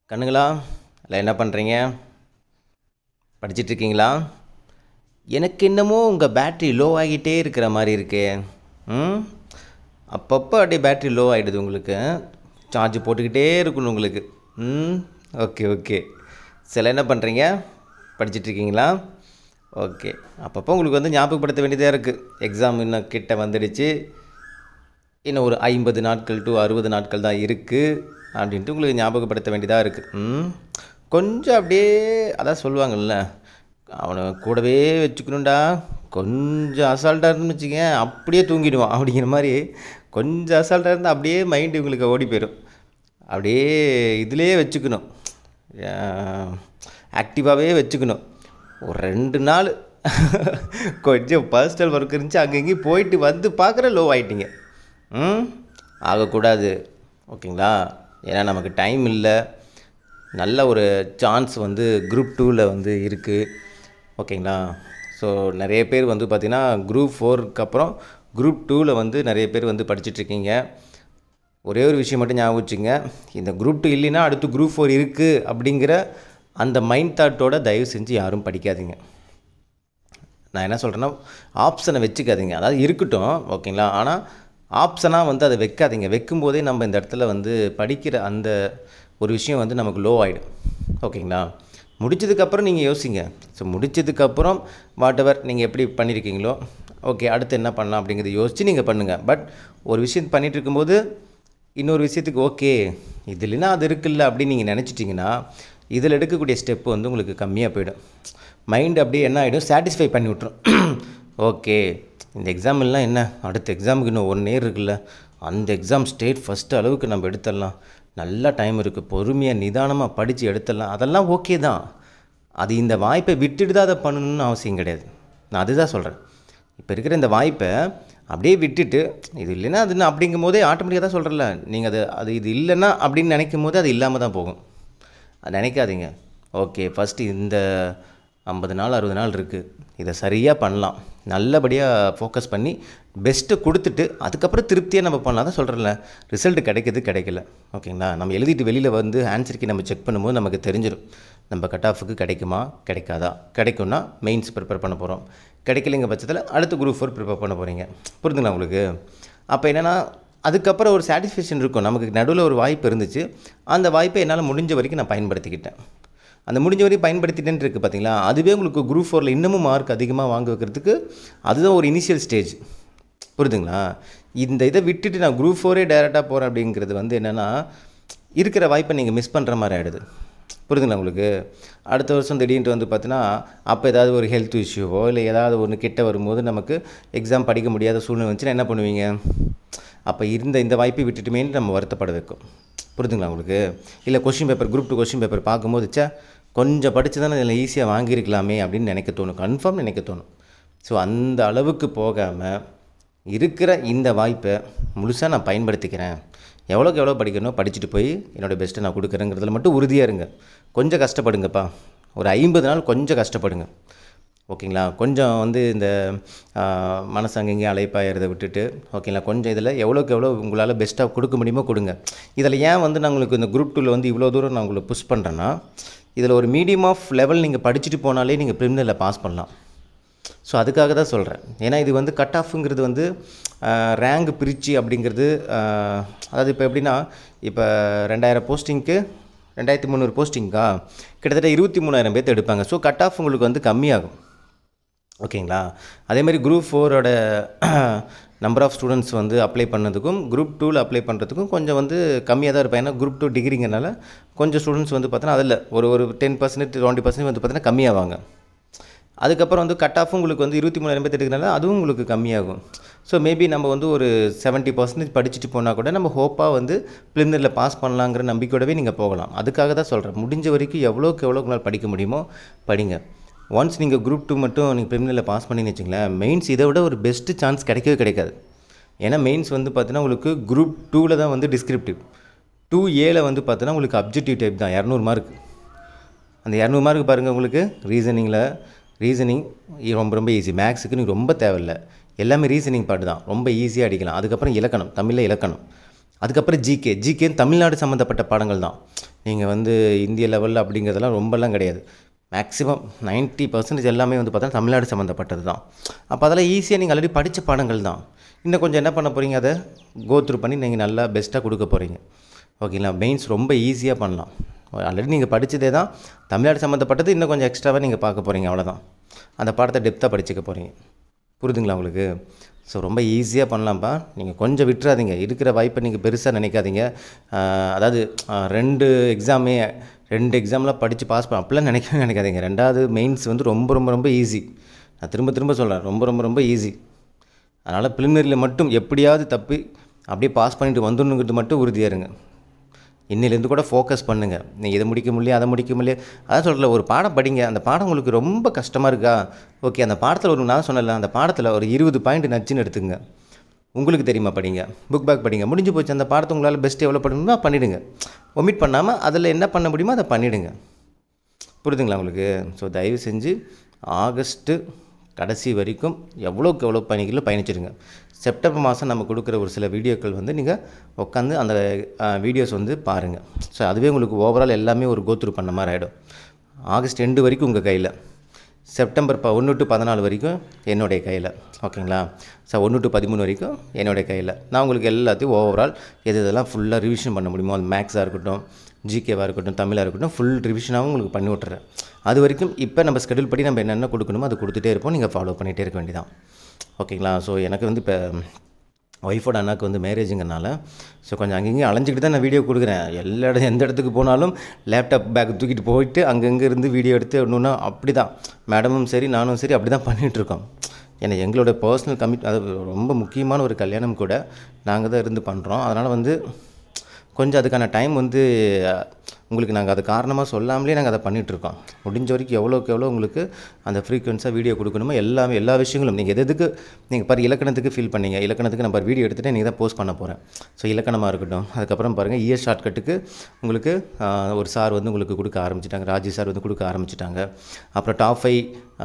கண்ணுங்களா இல்லை என்ன பண்ணுறீங்க? படிச்சிட்ருக்கீங்களா? எனக்கு என்னமோ உங்கள் பேட்ரி லோ ஆகிட்டே இருக்கிற மாதிரி இருக்கே. ம் அப்பப்போ அப்படியே பேட்ரி லோ ஆகிடுது உங்களுக்கு. சார்ஜ் போட்டுக்கிட்டே இருக்கணும் உங்களுக்கு. Okay okay. சில என்ன பண்ணுறீங்க? படிச்சிட்ருக்கீங்களா? ஓகே. அப்பப்போ உங்களுக்கு வந்து ஞாபகப்படுத்த வேண்டியதாக இருக்குது. எக்ஸாம் இன்னும் கிட்ட வந்துடுச்சு. இன்னும் ஒரு 50 நாட்கள் டு 60 நாட்கள் தான் இருக்குது அப்படின்ட்டு உங்களுக்கு ஞாபகப்படுத்த வேண்டியதாக இருக்குது. கொஞ்சம் அப்படியே அதான் சொல்லுவாங்கள்ல, அவனை கூடவே வச்சுக்கணுண்டா, கொஞ்சம் அசால்ட்டாக இருந்துன்னு வச்சுக்க அப்படியே தூங்கிடுவான் அப்படிங்கிற மாதிரி. கொஞ்சம் அசால்ட்டாக இருந்தால் அப்படியே மைண்டு உங்களுக்கு ஓடி போயிடும். அப்படியே இதிலே வச்சுக்கணும், ஆக்டிவாகவே வச்சுக்கணும். ஒரு 2 நாள் கொஞ்சம் பர்சனல் ஒர்க் இருந்துச்சு, அங்கே இங்கேயும் போயிட்டு வந்து பார்க்குற லோ ஆகிட்டிங்க. ஆகக்கூடாது, ஓகேங்களா? ஏன்னா நமக்கு டைம் இல்லை. நல்ல ஒரு சான்ஸ் வந்து குரூப் 2ல் வந்து இருக்குது, ஓகேங்களா? ஸோ நிறைய பேர் வந்து பார்த்திங்கன்னா குரூப் 4க்கு அப்புறம் குரூப் 2ல் வந்து நிறைய பேர் வந்து படிச்சிட்ருக்கீங்க. ஒரே ஒரு விஷயம் மட்டும் ஞாபகம் வச்சுங்க, இந்த குரூப் 2 இல்லைன்னா அடுத்து குரூப் 4 இருக்குது அப்படிங்கிற அந்த மைண்ட் தாட்டோட தயவு செஞ்சு யாரும் படிக்காதீங்க. நான் என்ன சொல்கிறேன்னா, ஆப்ஷனை வச்சுக்காதீங்க. அதாவது இருக்கட்டும், ஓகேங்களா? ஆனால் ஆப்ஷனாக வந்து அதை வைக்காதீங்க. வைக்கும்போதே நம்ம இந்த இடத்துல வந்து படிக்கிற அந்த ஒரு விஷயம் வந்து நமக்கு லோ ஆகிடும், ஓகேங்களா? முடித்ததுக்கப்புறம் நீங்கள் யோசிங்க. ஸோ முடித்ததுக்கப்புறம் வாட் எவர் நீங்கள் எப்படி பண்ணியிருக்கீங்களோ, ஓகே அடுத்து என்ன பண்ணலாம் அப்படிங்கிறத யோசித்து நீங்கள் பண்ணுங்கள். பட் ஒரு விஷயம் பண்ணிகிட்டு இருக்கும்போது இன்னொரு விஷயத்துக்கு ஓகே இது இல்லைன்னா அது இருக்குல்ல அப்படின்னு நீங்கள் நினச்சிட்டிங்கன்னா இதில் எடுக்கக்கூடிய ஸ்டெப்பு வந்து உங்களுக்கு கம்மியாக போயிடும். மைண்டு அப்படியே என்ன ஆகிடும், சாட்டிஸ்ஃபை பண்ணி விட்ரும். ஓகே இந்த எக்ஸாம் எல்லாம் என்ன, அடுத்த எக்ஸாமுக்கு இன்னும் 1 இயர் இருக்குல்ல, அந்த எக்ஸாம் ஸ்டேட் ஃபஸ்ட்டு அளவுக்கு நம்ம எடுத்துடலாம், நல்லா டைம் இருக்குது, பொறுமையாக நிதானமாக படித்து எடுத்துடலாம், அதெல்லாம் ஓகே தான். அது இந்த வாய்ப்பை விட்டுட்டு தான் அதை பண்ணணும்னு அவசியம் கிடையாது. நான் அதுதான் சொல்கிறேன். இப்போ இருக்கிற இந்த வாய்ப்பை அப்படியே விட்டுட்டு இது இல்லைன்னா அது அப்படிங்கும் போதே ஆட்டோமேட்டிக்காக தான் சொல்கிறேன்ல, நீங்கள் அது இது இல்லைன்னா அப்படின்னு நினைக்கும் போது அது இல்லாமல் தான் போகும். அது நினைக்காதீங்க. ஓகே ஃபஸ்ட்டு இந்த 50 நாள் 60 நாள் இருக்குது, இதை சரியாக பண்ணலாம், நல்லபடியாக ஃபோக்கஸ் பண்ணி பெஸ்ட்டை கொடுத்துட்டு அதுக்கப்புறம் திருப்தியாக நம்ம பண்ணலாம். தான் சொல்கிறேன்ல, ரிசல்ட் கிடைக்கிது கிடைக்கல, ஓகேங்களா? நம்ம எழுதிட்டு வெளியில் வந்து ஆன்சருக்கு நம்ம செக் பண்ணும்போது நமக்கு தெரிஞ்சிடும் நம்ம கட் ஆஃபுக்கு கிடைக்குமா கிடைக்காதா. கிடைக்கும்னா மெயின்ஸ் ப்ரிப்பேர் பண்ண போகிறோம், கிடைக்கலைங்க பட்சத்தில் அடுத்து குரூப் 4 ப்ரிப்பேர் பண்ண போகிறீங்க. புரிஞ்சுங்களா உங்களுக்கு? அப்போ என்னென்னா அதுக்கப்புறம் ஒரு சாட்டிஸ்ஃபேக்ஷன் இருக்கும். நமக்கு நடுவில் ஒரு வாய்ப்பு இருந்துச்சு, அந்த வாய்ப்பை என்னால் முடிஞ்ச வரைக்கும் நான் பயன்படுத்திக்கிட்டேன். அந்த முடிஞ்ச வரைக்கும் பயன்படுத்திட்டேன்னு இருக்குது பார்த்தீங்களா, அதுவே உங்களுக்கு குரூப் 4ல் இன்னமும் மார்க் அதிகமாக வாங்க வைக்கிறதுக்கு அதுதான் ஒரு இனிஷியல் ஸ்டேஜ். புரியுதுங்களா? இந்த இதை விட்டுட்டு நான் குரூப் 4 டேரெக்டாக போகிறேன் அப்படிங்கிறது வந்து என்னென்னா இருக்கிற வாய்ப்பை நீங்கள் மிஸ் பண்ணுற மாதிரி ஆகிடுது. புரியுதுங்களா உங்களுக்கு? அடுத்த வருஷம் திடீர்னு வந்து பார்த்தீங்கன்னா அப்போ ஏதாவது ஒரு ஹெல்த் இஷ்யூவோ இல்லை ஏதாவது ஒன்று கிட்ட வரும்போது நமக்கு எக்ஸாம் படிக்க முடியாத சூழ்நிலை வந்துச்சுன்னா என்ன பண்ணுவீங்க? அப்போ இந்த வாய்ப்பை விட்டுட்டுமேன்னு நம்ம வருத்தப்பட வைக்கும். புரியுதுங்களா உங்களுக்கு? இல்லை question paper group 2 question paper பார்க்கும்போது கொஞ்சம் படித்து தானே இதில் ஈஸியாக வாங்கியிருக்கலாமே அப்படின்னு நினைக்க தோணும், கன்ஃபார்ம் நினைக்க தோணும். ஸோ அந்த அளவுக்கு போகாமல் இருக்கிற இந்த வாய்ப்பை முழுசாக நான் பயன்படுத்திக்கிறேன், எவ்வளோக்கு எவ்வளோ படிக்கணும் படிச்சுட்டு போய் என்னோடய பெஸ்ட்டை நான் கொடுக்குறேங்கிறதுல மட்டும் உறுதியாக இருங்க. கொஞ்சம் கஷ்டப்படுங்கப்பா, ஒரு 50 நாள் கொஞ்சம் கஷ்டப்படுங்க, ஓகேங்களா? கொஞ்சம் வந்து இந்த மனசு அங்கங்கேயும் அலைப்பாயிறதை விட்டுட்டு, ஓகேங்களா, கொஞ்சம் இதில் எவ்வளோக்கு எவ்வளோ உங்களால் பெஸ்ட்டாக கொடுக்க முடியுமோ கொடுங்க. இதில் ஏன் வந்து நான் உங்களுக்கு இந்த குரூப் 2ல் வந்து இவ்வளோ தூரம் நான் உங்களை புஷ் பண்ணுறேன்னா, இதில் ஒரு மீடியம் ஆஃப் லெவல் நீங்கள் படிச்சுட்டு போனாலே நீங்கள் ப்ரிலிமினரியில் பாஸ் பண்ணலாம். ஸோ அதுக்காக தான் சொல்கிறேன். ஏன்னா இது வந்து கட் ஆஃபுங்கிறது வந்து ரேங்க் பிரித்து அப்படிங்கிறது, அதாவது இப்போ எப்படின்னா, இப்போ 2000 போஸ்டிங்க்கு 2300 போஸ்டிங்கா கிட்டத்தட்ட 23,000 பேர்த்து எடுப்பாங்க. ஸோ கட் ஆஃப் உங்களுக்கு வந்து கம்மியாகும், ஓகேங்களா? அதேமாதிரி குரூப் 4ஓட நம்பர் ஆஃப் ஸ்டூடெண்ட்ஸ் வந்து அப்ளை பண்ணதுக்கும் குரூப் 2ல் அப்ளை பண்ணுறதுக்கும் கொஞ்சம் வந்து கம்மியாக தான் இருப்பேன். ஏன்னா குரூப் 2 டிகிரிங்கிறனால கொஞ்சம் ஸ்டூடெண்ட்ஸ் வந்து பார்த்தீங்கன்னா அதில் ஒரு 10% 20% வந்து பார்த்தீங்கன்னா கம்மியாவாங்க. அதுக்கப்புறம் வந்து கட் ஆஃப் உங்களுக்கு வந்து 23,000 பேர் எடுக்கிறனால அதுவும் உங்களுக்கு கம்மியாகும். ஸோ மேபி நம்ம வந்து ஒரு 70% படிச்சுட்டு போனால் கூட நம்ம ஹோப்பாக வந்து ப்ரிலிமினரியில் பாஸ் பண்ணலாங்கிற நம்பிக்கையோடவே நீங்கள் போகலாம். அதுக்காக தான் சொல்கிறேன், முடிஞ்ச வரைக்கும் எவ்வளோக்கு எவ்வளோ உங்களால் படிக்க முடியுமோ படிங்க. ஒன்ஸ் நீங்கள் குரூப் 2 மட்டும் நீங்கள் ப்ரிலிமினரியில் பாஸ் பண்ணின்னு வச்சுங்களேன், மெயின்ஸ் இதை விட ஒரு பெஸ்ட்டு சான்ஸ் கிடைக்கவே கிடைக்காது. ஏன்னா மெயின்ஸ் வந்து பார்த்தீங்கன்னா உங்களுக்கு குரூப் 2ல் தான் வந்து டிஸ்கிரிப்டிவ், 2Aவில் வந்து பார்த்தீங்கன்னா உங்களுக்கு அப்ஜெக்டிவ் டைப் தான் 200 மார்க். அந்த 200 மார்க் பாருங்கள் உங்களுக்கு. ரீசனிங் ரொம்ப ரொம்ப ஈஸி, மேக்ஸுக்கு நீங்கள் ரொம்ப தேவையில்லை, எல்லாமே ரீசனிங் பாட்டு தான், ரொம்ப ஈஸியாக அடிக்கலாம். அதுக்கப்புறம் இலக்கணம், தமிழில் இலக்கணம், அதுக்கப்புறம் ஜிகே தமிழ்நாடு சம்மந்தப்பட்ட பாடங்கள் தான். நீங்கள் வந்து இந்திய லெவலில் அப்படிங்கிறதெல்லாம் ரொம்பலாம் கிடையாது. மேக்ஸிமம் 90% எல்லாமே வந்து பார்த்தா தமிழ்நாடு சம்மந்தப்பட்டது தான். அப்போ அதெல்லாம் ஈஸியாக நீங்கள் ஆல்ரெடி படித்த பாடங்கள் தான். இன்னும் கொஞ்சம் என்ன பண்ண போகிறீங்க, அதை கோத்ரூ பண்ணி நீங்கள் நல்லா பெஸ்ட்டாக கொடுக்க போகிறீங்க. ஓகேங்களா? மெயின்ஸ் ரொம்ப ஈஸியாக பண்ணலாம். ஆல்ரெடி நீங்கள் படித்ததே தான், தமிழ்நாடு சம்மந்தப்பட்டது இன்னும் கொஞ்சம் எக்ஸ்ட்ராவாக நீங்கள் பார்க்க போகிறீங்க, அவ்வளோதான். அந்த பாடத்தை டெப்த்தாக படிச்சுக்க போகிறீங்க. புரியுதுங்களா உங்களுக்கு? ஸோ ரொம்ப ஈஸியாக பண்ணலாம்ப்பா. நீங்கள் கொஞ்சம் விட்டுறாதீங்க. இருக்கிற வாய்ப்பை நீங்கள் பெருசாக நினைக்காதீங்க. அதாவது 2 எக்ஸாம்லாம் படித்து பாஸ் பண்ண அப்படிலாம் நினைக்காதீங்க. 2வது மெயின்ஸ் வந்து ரொம்ப ரொம்ப ரொம்ப ஈஸி. நான் திரும்ப சொல்கிறேன், ரொம்ப ரொம்ப ரொம்ப ஈஸி. அதனால் ப்ரிலிமினரியில் மட்டும் எப்படியாவது தப்பி அப்படியே பாஸ் பண்ணிட்டு வந்துடணுங்கிறது மட்டும் உறுதியாக இருங்க. இன்னிலேருந்து கூட ஃபோக்கஸ் பண்ணுங்கள். நீங்கள் இதை முடிக்க முடியல, அதை முடிக்க முடியல, அதான் சொல்கிறல, ஒரு பாடம் படிங்க. அந்த பாடம் உங்களுக்கு ரொம்ப கஷ்டமாக இருக்கா, ஓகே, அந்த பாடத்தில் நான் சொன்னல, அந்த பாடத்தில் ஒரு 20 பாயிண்ட் நச்சுன்னு எடுத்துங்க. உங்களுக்கு தெரியுமா, படிங்க, புக் பேக் படிங்க, முடிஞ்சு போச்சு. அந்த பாடத்தை உங்களால் பெஸ்ட்டு எவ்வளோ பண்ணணுமோ பண்ணிவிடுங்க. ஒமிட் பண்ணாமல் அதில் என்ன பண்ண முடியுமோ அதை பண்ணிவிடுங்க. புரியுதுங்களா உங்களுக்கு? ஸோ தயவு செஞ்சு ஆகஸ்ட்டு கடைசி வரைக்கும் எவ்வளோக்கு எவ்வளோ பயணிச்சிடுங்க. செப்டம்பர் மாதம் நம்ம கொடுக்குற ஒரு சில வீடியோக்கள் வந்து நீங்கள் உட்காந்து அந்த வீடியோஸ் வந்து பாருங்கள். ஸோ அதுவே உங்களுக்கு ஓவரால் எல்லாமே ஒரு கோத்ரூ பண்ண மாதிரி ஆகிடும். ஆகஸ்ட் 2 வரைக்கும் உங்கள் கையில், செப்டம்பர் 1 to 14 வரைக்கும் என்னுடைய கையில். ஓகேங்களா? ஸோ 1 to 13 வரைக்கும் என்னுடைய கையில். நான் உங்களுக்கு எல்லாத்தையும் ஓவரால் இதெல்லாம் ஃபுல்லாக ரிவிஷன் பண்ண முடியுமோ, அது மேக்ஸாக இருக்கட்டும், ஜிகேவாக இருக்கட்டும், தமிழாக இருக்கட்டும், ஃபுல் ரிவிஷனாகவும் உங்களுக்கு பண்ணி விட்டுறேன். அது வரைக்கும் இப்போ நம்ம ஸ்கெடியூல் படி நம்ம என்னென்ன கொடுக்கணுமோ அதை கொடுத்துட்டே இருப்போம். நீங்கள் ஃபாலோ பண்ணிகிட்டே இருக்க வேண்டியதான். ஓகேங்களா? ஸோ எனக்கு வந்து இப்போ ஒய்ஃபோட அண்ணாக்கு வந்து மேரேஜுங்கிறனால ஸோ கொஞ்சம் அங்கேயும் அலைஞ்சிக்கிட்டு தான் நான் வீடியோ கொடுக்குறேன். எந்த இடத்துக்கு போனாலும் லேப்டாப் பேக் தூக்கிட்டு போயிட்டு அங்கங்கே இருந்து வீடியோ எடுத்து ஒன்றுன்னா அப்படி தான் மேடமும் சரி நானும் சரி அப்படி தான் பண்ணிகிட்ருக்கோம். ஏன்னா எங்களோட பர்சனல் அது ரொம்ப முக்கியமான ஒரு கல்யாணம் கூட நாங்கள் தான் இருந்து பண்ணுறோம். அதனால் வந்து கொஞ்சம் அதுக்கான டைம் வந்து உங்களுக்கு நாங்கள் அது காரணமாக சொல்லாமலே நாங்கள் அதை பண்ணிகிட்ருக்கோம். முடிஞ்ச வரைக்கும் எவ்வளோக்கு எவ்வளோ உங்களுக்கு அந்த ஃப்ரீக்வன்ஸாக வீடியோ கொடுக்கணுமோ எல்லா விஷயங்களும் நீங்கள் எதுக்கு நீங்கள் இலக்கணத்துக்கு ஃபீல் பண்ணீங்க, இலக்கணத்துக்கு நான் வீடியோ எடுத்துகிட்டு நீங்கள் தான் போஸ்ட் பண்ண போகிறேன். ஸோ இலக்கணமாக இருக்கட்டும். அதுக்கப்புறம் பாருங்கள், இயர் ஷார்ட்கட்டுக்கு உங்களுக்கு ஒரு சார் வந்து உங்களுக்கு கொடுக்க ஆரம்பிச்சிட்டாங்க, ராஜி சார் வந்து கொடுக்க ஆரம்பிச்சிட்டாங்க. அப்புறம் டாப் 5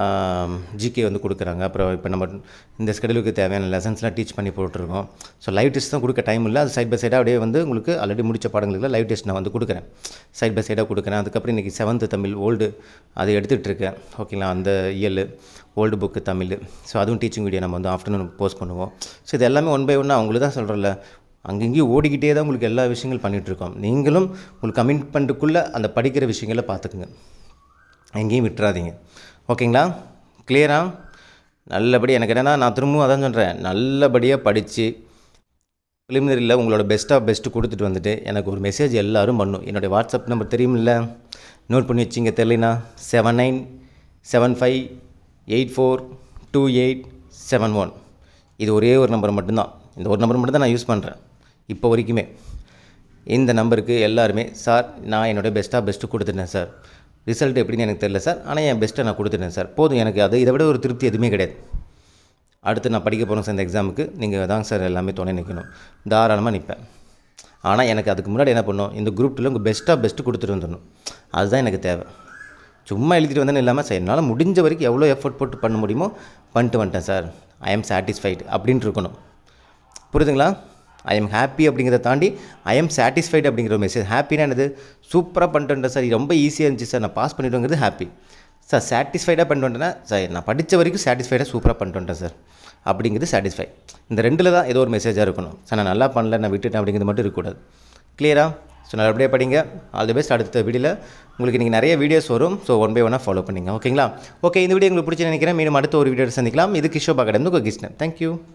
ஜிகே வந்து கொடுக்குறாங்க. அப்புறம் இப்போ நம்ம இந்த ஸ்கெடியூலுக்கு தேவையான லெசன்ஸ்லாம் டீச் பண்ணி போட்டுருக்கோம். ஸோ லைவ் டெஸ்ட் தான் கொடுக்க டைம் இல்லை. அது சைட் பை சைடாக அப்படியே வந்து உங்களுக்கு ஆல்ரெடி முடித்த பாடங்களுக்கு லைவ் டெஸ்ட் நான் வந்து கொடுக்குறேன், சைட் பை சைடாக கொடுக்குறேன். அதுக்கப்புறம் இன்றைக்கி 7th தமிழ் ஓல்டு அதை எடுத்துகிட்ருக்கேன். ஓகேங்களா? அந்த இயல் ஓல்டு புக்கு தமிழ். ஸோ அதுவும் டீச்சிங் வீடியோ நம்ம வந்து ஆஃப்டர்நூன் போஸ்ட் பண்ணுவோம். ஸோ இது எல்லாமே ஒன் பை ஒன்னாக அவங்களுக்கு தான் சொல்கிறேன்ல, அங்கங்கேயும் ஓடிக்கிட்டே தான் உங்களுக்கு எல்லா விஷயங்கள் பண்ணிகிட்ருக்கோம். நீங்களும் உங்களுக்கு கமிட்மெண்ட்டுக்குள்ளே அந்த படிக்கிற விஷயங்களை பார்த்துக்குங்க, எங்கேயும் விட்டுறாதீங்க. ஓகேங்களா? கிளியராக? நல்லபடியாக எனக்கு என்னென்னா நான் திரும்பவும் அதான் சொல்கிறேன், நல்லபடியாக படித்து ப்ரிலிமினரியில் உங்களோட பெஸ்ட்டு கொடுத்துட்டு வந்துட்டு எனக்கு ஒரு மெசேஜ் எல்லோரும் பண்ணணும். என்னுடைய வாட்ஸ்அப் நம்பர் தெரியுமில்ல, நோட் பண்ணி வச்சிங்க. தெரியலனா 7975842871. இது ஒரே ஒரு நம்பர் மட்டும்தான். இந்த ஒரு நம்பர் மட்டும் தான் நான் யூஸ் பண்ணுறேன் இப்போ வரைக்குமே. இந்த நம்பருக்கு எல்லாருமே, சார் நான் என்னோடய பெஸ்ட்டு கொடுத்துட்டேன் சார், ரிசல்ட் எப்படின்னு எனக்கு தெரியல சார், ஆனால் என் பெஸ்ட்டை நான் கொடுத்துட்டேன் சார், போதும் எனக்கு, அது இதை விட ஒரு திருப்தி எதுவுமே கிடையாது. அடுத்து நான் படிக்க போகிறேன் சார் இந்த எக்ஸாமுக்கு, நீங்கள் தான் சார் எல்லாமே துணை நிற்கணும். தாராளமாக நிற்பேன். ஆனால் எனக்கு அதுக்கு முன்னாடி என்ன பண்ணணும், இந்த குரூப் 2 உங்கள் பெஸ்ட்டு கொடுத்துட்டு வந்துடணும். அதுதான் எனக்கு தேவை. சும்மா எழுதிட்டு வந்தேன்னு இல்லாமல் சார் என்னால் முடிஞ்ச வரைக்கும் எவ்வளோ எஃபர்ட் போட்டு பண்ண முடியுமோ பண்ணிட்டு வந்துட்டேன் சார், ஐ எம் சாட்டிஸ்ஃபைடு அப்படின்ட்டு இருக்கணும். புரியுதுங்களா? ஐ எம் ஹாப்பி அப்படிங்கிறத தாண்டி ஐ எம் சாட்டிஸ்ஃபைடு அப்படிங்கிற ஒரு மெசேஜ். ஹாப்பினா என்னது, சூப்பராக பண்ணிட்டேன் சார், ரொம்ப ஈஸியாக இருந்துச்சு சார், நான் பாஸ் பண்ணிவிடுங்கிறது ஹாப்பி. சார் சாட்டிஸ்ஃபைடாக பண்ணிட்டு வந்துட்டேன்னா, சார் நான் படித்த வரைக்கும் சாட்டிஸ்ஃபைடாக சூப்பராக பண்ணிட்டு வந்துட்டேன் சார் அப்படிங்கிறது சாட்டிஸ்ஃபை. இந்த 2ல் தான் ஏதோ ஒரு மெசேஜாக இருக்கணும். சார் நான் நல்லா பண்ணல, நான் விட்டுட்டேன் அப்படிங்கிறது மட்டும் இருக்கக்கூடாது. கிளியரா? ஸோ நல்லபடியாக படிங்க. All the best. அடுத்த வீடியோவில் உங்களுக்கு இன்றைக்கி நிறைய வீடியோஸ் வரும். ஸோ ஒன் பை ஒன்னாக ஃபாலோ பண்ணிங்க. ஓகேங்களா? ஓகே, இந்த வீடியோ உங்களுக்கு பிடிச்சி நினைக்கிறேன். மீண்டும் அடுத்த ஒரு வீடியோ சந்திக்கலாம். இது கிஷோபா கடந்து கிருஷ்ணன். தேங்க்யூ.